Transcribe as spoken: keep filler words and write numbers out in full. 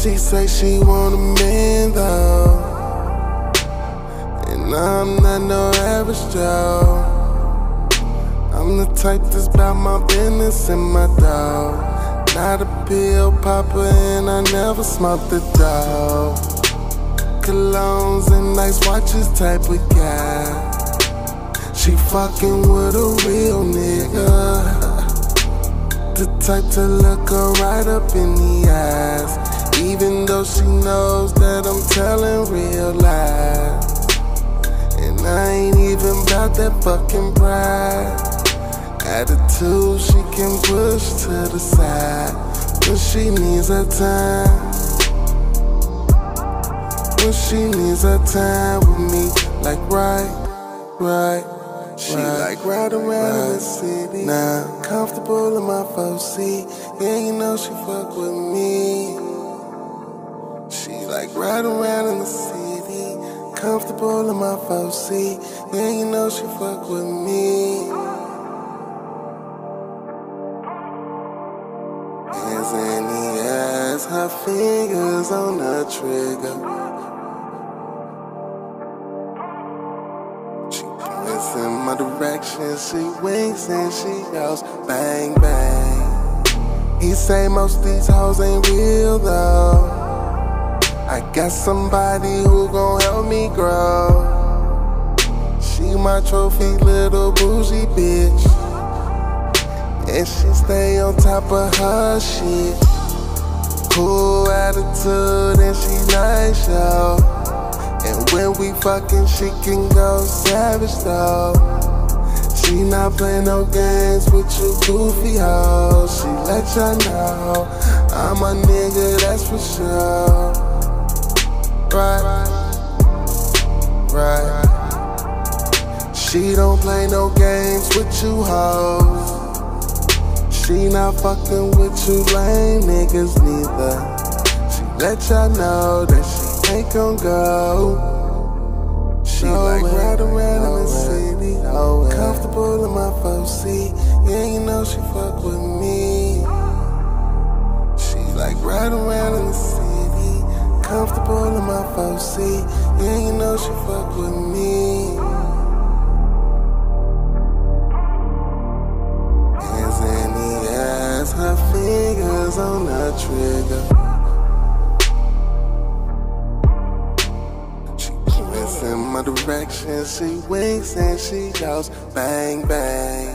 She say she want a man though, and I'm not no average Joe. I'm the type that's about my business and my dog. Not a pill popper and I never smoked the dog. Colognes and nice watches type of guy. She fucking with a real nigga, the type to look her right up in the eyes, even though she knows that I'm telling real lies. And I ain't even bout that fucking pride. Attitude she can push to the side when she needs her time. When she needs her time with me, like right, right. She right, like ride around right, in the city, now comfortable in my four seat. Yeah, you know she fuck with me. She like ride around in the city, comfortable in my four seat. Yeah, you know she fuck with me. Hands in the ass, her fingers on the trigger. In my direction, she winks and she goes bang bang. He say most of these hoes ain't real though. I got somebody who gon' help me grow. She my trophy little bougie bitch, and she stay on top of her shit. Cool attitude and she nice, yo. And when we fucking, she can go savage though. She not play no games with you goofy hoes. She let ya know I'm a nigga, that's for sure. Right, right. She don't play no games with you hoes. She not fucking with you lame niggas neither. She let ya know that she ain't gon' go. She no like way, ride around no in the way, city, no comfortable in my four seat. Yeah, you know she fuck with me. She like ride around in the city, comfortable in my four seat. Yeah, you know she fuck with me. Hands in the ass, her fingers on the trigger. In my direction, she winks and she goes bang bang.